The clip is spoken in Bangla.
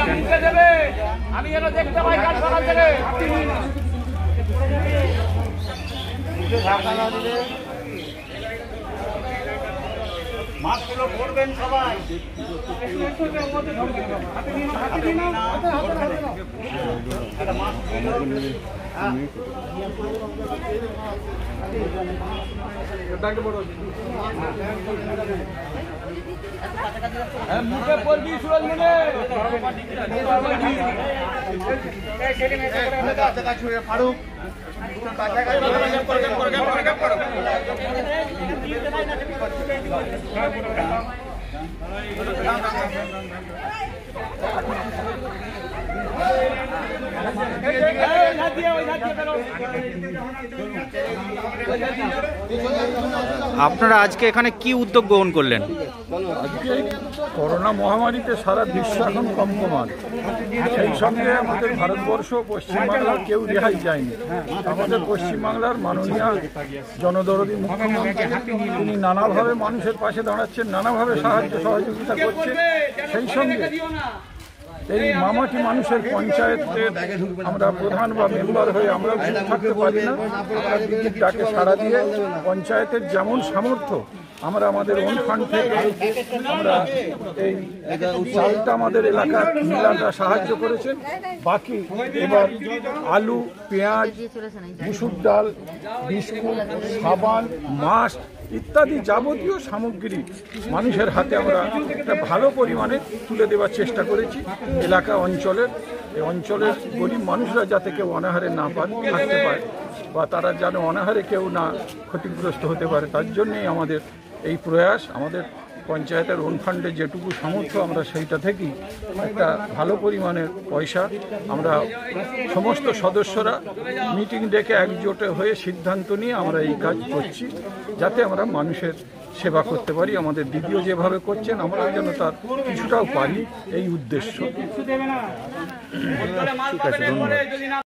আমি যেন দেখতে পাই কাল সকাল থেকে। মাছগুলো ধরবেন সবাই। মুখে পড়বি সুরজ মনে ফারুক আপনারা আজকে এখানে কি উদ্যোগ গ্রহণ করলেন? আজকে করোনা মহামারীতে সারা বিশ্ব এখন কম্পমান, সেই সঙ্গে আমাদের ভারতবর্ষ পশ্চিমবাংলার কেউ রেহাই যায়নি। আমাদের পশ্চিমবাংলার মাননীয় জনদরদী মুখ্যমন্ত্রী তিনি নানাভাবে মানুষের পাশে দাঁড়াচ্ছেন, নানাভাবে সাহায্য সহযোগিতা করছেন। সেই সঙ্গে এই মামাটি মানুষের পঞ্চায়েতের আমরা প্রধান বা মেম্বার হয়ে আমরা থাকতে পারি না। আমরা দিদির ডাকে সাড়া দিয়ে পঞ্চায়েতের যেমন সামর্থ্য আমরা আমাদের ওন ফান্ড থেকে আমরা এই চালটা আমাদের এলাকার মহিলারা সাহায্য করেছেন। বাকি এবার আলু, পেঁয়াজ, মুসুর ডাল, বিস্কুট, সাবান, মাস্ক ইত্যাদি যাবতীয় সামগ্রী মানুষের হাতে আমরা একটা ভালো পরিমাণে তুলে দেওয়ার চেষ্টা করেছি। এলাকা অঞ্চলের এই অঞ্চলের গরিব মানুষরা যাতে কেউ অনাহারে না থাকতে পারে বা তারা যেন অনাহারে কেউ না ক্ষতিগ্রস্ত হতে পারে, তার জন্যেই আমাদের এই প্রয়াস। আমাদের পঞ্চায়েতের ওন ফান্ডে যেটুকু সামর্থ্য আমরা সেইটা থেকেই একটা ভালো পরিমাণের পয়সা আমরা সমস্ত সদস্যরা মিটিং ডেকে একজোটে হয়ে সিদ্ধান্ত নিয়ে আমরা এই কাজ করছি, যাতে আমরা মানুষের সেবা করতে পারি। আমাদের দিদিও যেভাবে করছেন আমরা যেন তার কিছুটাও পারি, এই উদ্দেশ্য। ঠিক আছে, ধন্যবাদ।